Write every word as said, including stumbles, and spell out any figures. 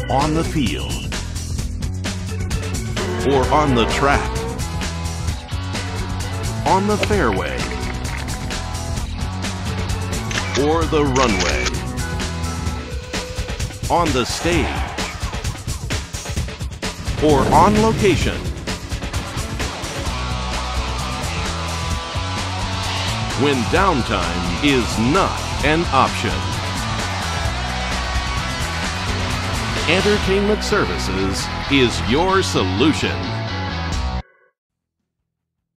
on the field, or on the track, on the fairway, or the runway, on the stage, or on location. When downtime is not an option. Entertainment Services is your solution.